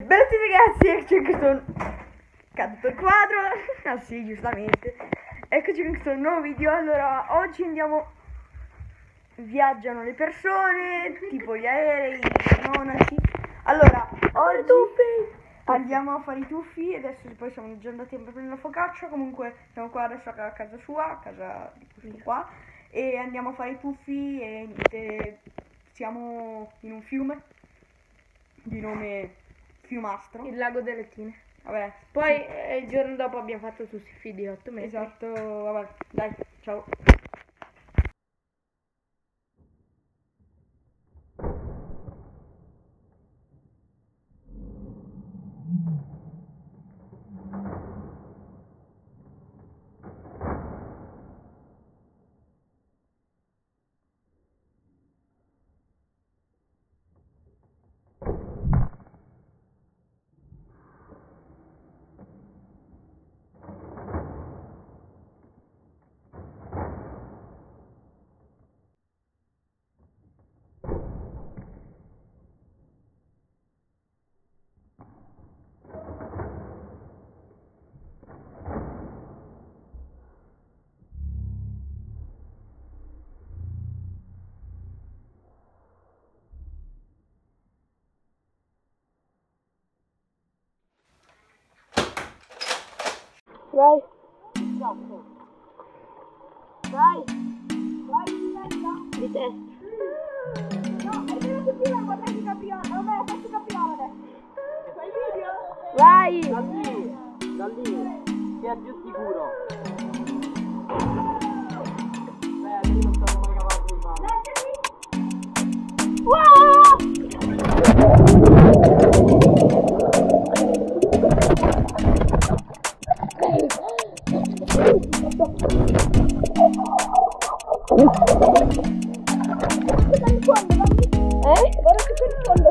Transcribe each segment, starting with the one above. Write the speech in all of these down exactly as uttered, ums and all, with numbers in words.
Bella a tutti ragazzi, eccoci in questo caduto il quadro. Ah sì, giustamente. Eccoci in questo nuovo video. Allora, oggi andiamo, viaggiano le persone, tipo gli aerei, i monaci. Allora, oggi andiamo a fare i tuffi e adesso poi siamo già andati a prendere la focaccia. Comunque siamo qua adesso a casa sua, a casa di questo qua, e andiamo a fare i tuffi e niente, siamo in un fiume di nome Fiumastro, il lago delle Tine. Vabbè, poi sì. eh, il giorno dopo abbiamo fatto tuffi di otto metri. Esatto, vabbè, dai, ciao. Vai. Vai. Vai di testa. No, è vero che prima guardate il capiano, vabbè, faccio capiano adesso. Fai video? Vai. Da lì, da lì, che è più sicuro. Beh, io non sono mai capace di fare. Wow! Eh? Guarda che per il fondo.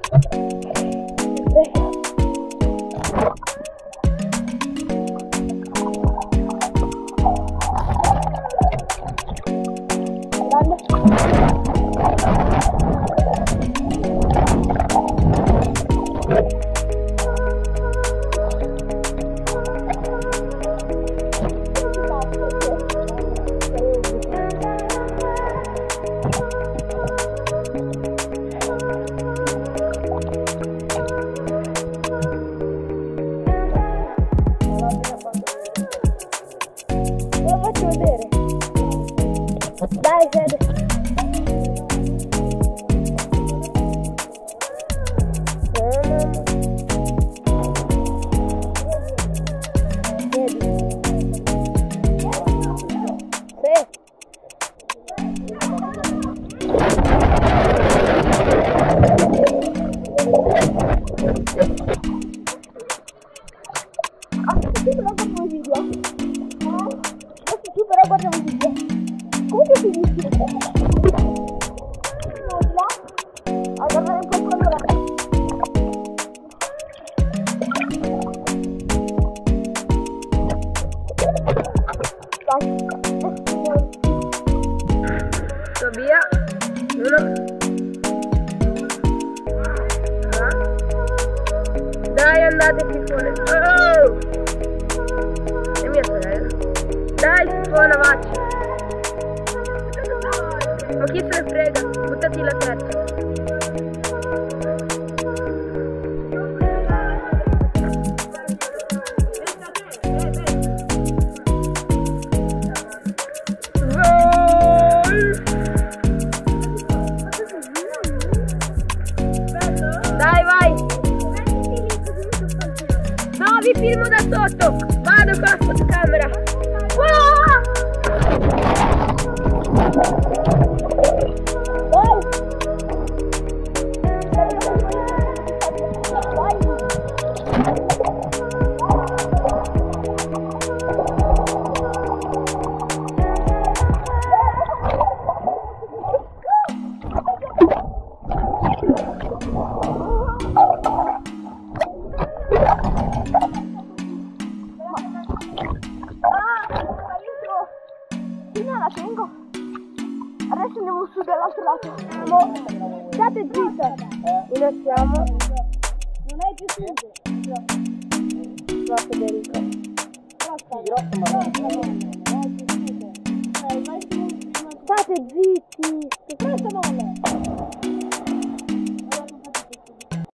Lo faccio vedere. Dai, Fede. Tu però guardiamo il video. Comunque si dice nulla a guardare un po' quello là. Sto via. Uno. Dai, andate piccole. Oh! È mia sorella. Dai, sifona, vacci. Ma chi se ne frega? Buttati la testa. Dai, vai. No, vi filmo da sotto. Vado con la fotocamera. Wow! La tengo. Adesso andiamo su dall'altro lato. Mo, state zitte. Dove siamo? Non è più su. Va Federico. Sì, grosso ma non. State zitti. Questa molla.